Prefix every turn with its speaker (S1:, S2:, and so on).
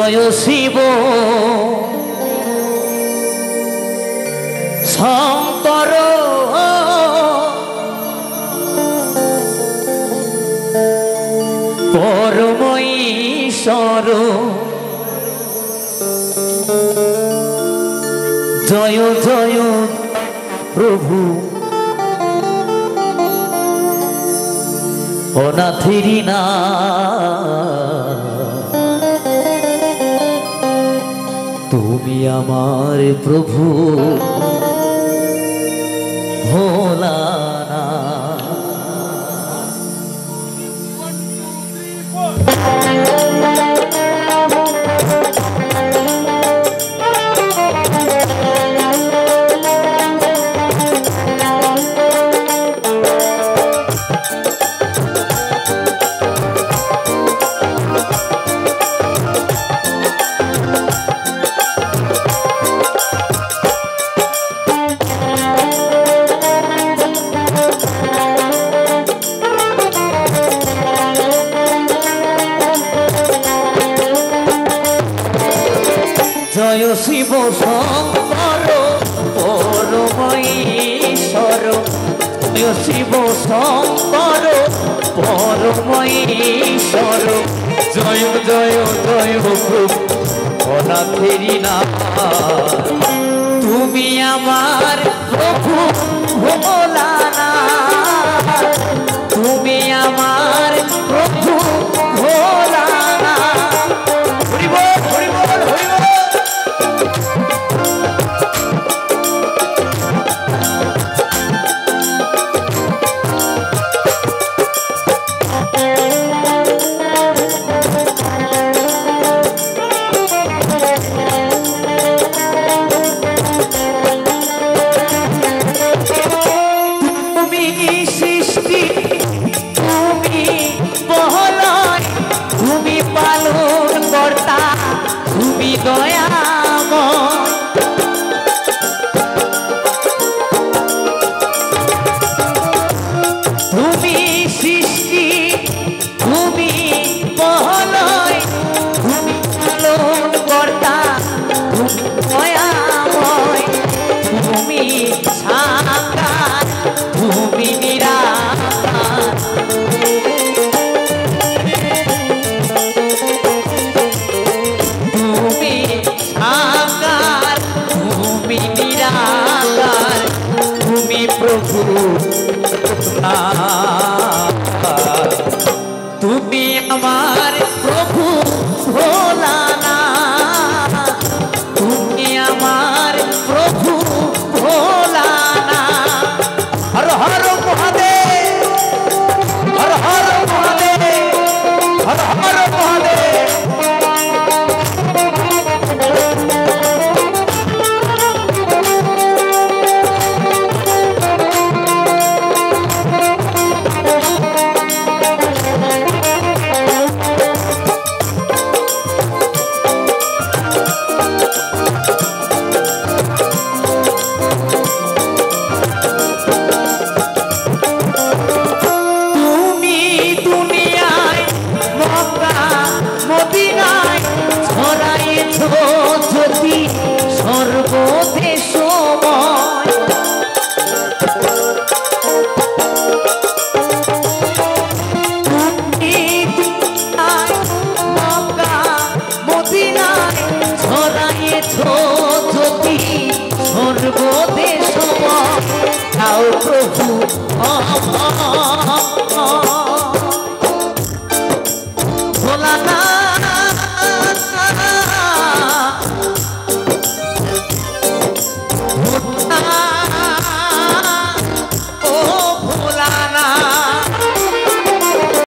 S1: জয় শিব শঙ্কর পরম ঈশ্বর জয় জয় প্রভু অনাথেরি না তুমি আমার প্রভু ভোলানা। জয় শিব শঙ্কর পরম ঈশ্বর জয় শিব শঙ্কর পরম ঈশ্বর জয় জয় জয় প্রভু অনাথেরি না তুমি আমার প্রভু ভোলানা তুমি আমার প্রভু ভোলানা। হরি বল হরি বল হরি বল। তুমি সৃষ্টি তুমি বহলয় তুমি পালন কর্তা তুমি দয়াময় তুমি সাকার তুমি নিরাকার তুমি সাকার তুমি নিরাকার তুমি প্রভু তুমি আমার প্রভু ভোলানা তুমি আমার প্রভু ভোলানা। হর হর মহাদেব হর হর মহাদেব হর হর মহাদেব। প্রভু